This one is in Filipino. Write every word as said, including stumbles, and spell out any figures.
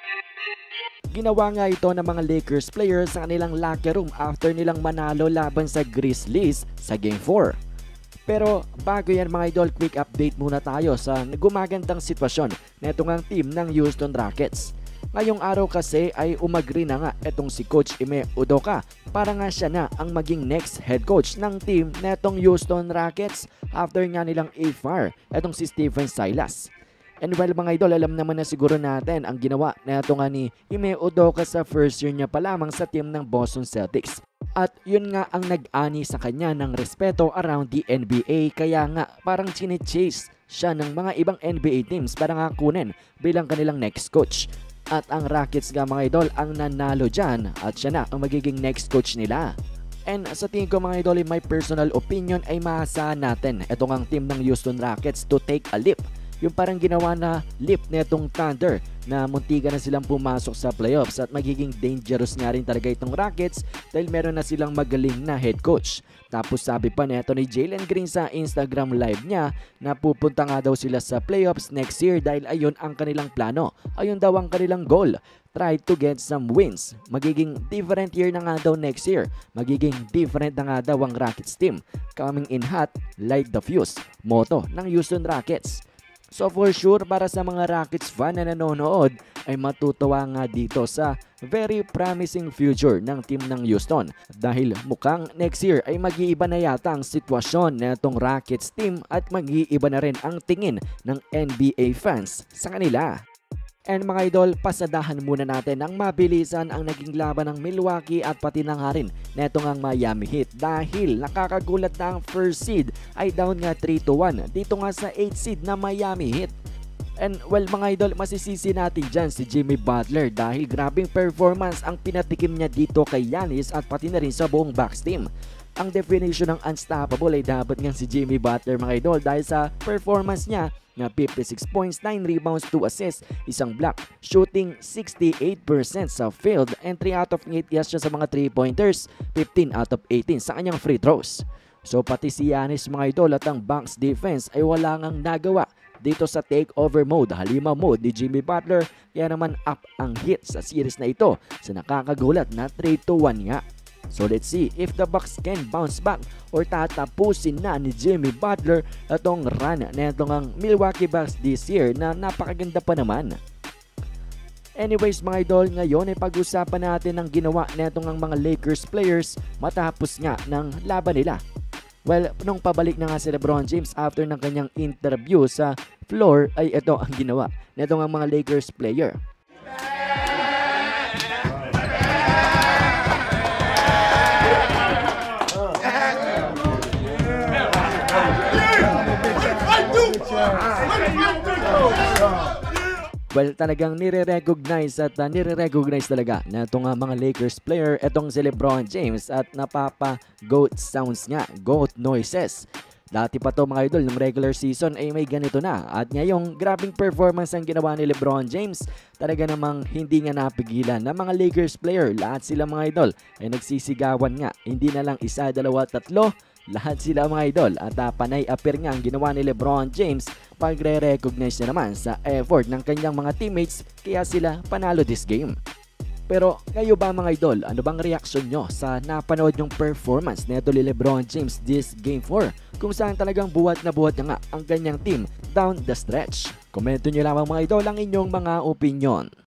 Ginawa nga ito ng mga Lakers players sa kanilang locker room after nilang manalo laban sa Grizzlies sa Game four. Pero bago yan mga idol, quick update muna tayo sa gumagandang sitwasyon na itong ang team ng Houston Rockets. Ngayong araw kasi ay umagri na nga itong si Coach Ime Udoka para nga siya na ang maging next head coach ng team na itong Houston Rockets after nga nilang i-fire itong si Stephen Silas. And well mga idol, alam naman na siguro natin ang ginawa na ito nga ni Ime Udoka sa first year niya pa lamang sa team ng Boston Celtics. At yun nga ang nag-ani sa kanya ng respeto around the N B A, kaya nga parang chine-chase siya ng mga ibang N B A teams para nga kunin bilang kanilang next coach. At ang Rockets nga mga idol ang nanalo dyan at siya na ang magiging next coach nila. And sa tingin ko mga idol, in my personal opinion ay maasahan natin itong ang team ng Houston Rockets to take a leap. Yung parang ginawa na leap netong Thunder na muntikan na silang pumasok sa playoffs at magiging dangerous nga rin talaga itong Rockets dahil meron na silang magaling na head coach. Tapos sabi pa neto ni Jalen Green sa Instagram live niya na pupunta nga daw sila sa playoffs next year dahil ayun ang kanilang plano. Ayun daw ang kanilang goal. Try to get some wins. Magiging different year na nga daw next year. Magiging different na nga daw ang Rockets team. Coming in hot, light the fuse. Motto ng Houston Rockets. So for sure, para sa mga Rockets fan na nanonood ay matutuwa nga dito sa very promising future ng team ng Houston. Dahil mukhang next year ay mag-iiba na yata ang sitwasyon na itong Rockets team at mag-iiba na rin ang tingin ng N B A fans sa kanila. And mga idol, pasadahan muna natin ang mabilisan ang naging laban ng Milwaukee at pati na nga rin netong ang Miami Heat dahil nakakagulat na ang first seed ay down nga three to one dito nga sa eighth seed na Miami Heat. And well mga idol, masisisi natin dyan si Jimmy Butler dahil grabing performance ang pinatikim niya dito kay Giannis at pati na rin sa buong Bucks team. Ang definition ng unstoppable ay dapat nga si Jimmy Butler mga idol dahil sa performance niya na fifty-six points, nine rebounds, two assists, isang block, shooting sixty-eight percent sa field and three out of eight yes siya sa mga three pointers, fifteen out of eighteen sa kanyang free throws. So pati si Giannis mga idol at ang Bucks defense ay wala ngang nagawa dito sa takeover mode, halima mode ni Jimmy Butler, kaya naman up ang Heat sa series na ito sa nakakagulat na three to one nga. So let's see if the Bucks can bounce back or tatapusin na ni Jimmy Butler itong run na itong ang Milwaukee Bucks this year na napakaganda pa naman. Anyways mga idol, ngayon ay pag-usapan natin ang ginawa na itong ang mga Lakers players matapos nga ng laban nila. Well, nung pabalik na nga si LeBron James after ng kanyang interview sa floor ay ito ang ginawa na itong ang mga Lakers player. Well, talagang nire-recognize at uh, nire-recognize talaga na itong uh, mga Lakers player, itong si LeBron James at napapa-goat sounds nga, goat noises. Dati pa to mga idol, ng regular season ay may ganito na. At ngayong grabing performance ang ginawa ni LeBron James, talaga namang hindi nga napigilan ng mga Lakers player. Lahat sila mga idol ay nagsisigawan nga. Hindi na lang isa, dalawa, tatlo. Lahat sila mga idol at uh, panay appear nga ang ginawa ni LeBron James pagre-recognize na naman sa effort ng kanyang mga teammates kaya sila panalo this game. Pero kayo ba mga idol, ano bang reaksyon nyo sa napanood nyong performance nito ni LeBron James this Game four? Kung saan talagang buhat na buhat na nga ang kanyang team down the stretch. Komento nyo lamang mga idol ang inyong mga opinion.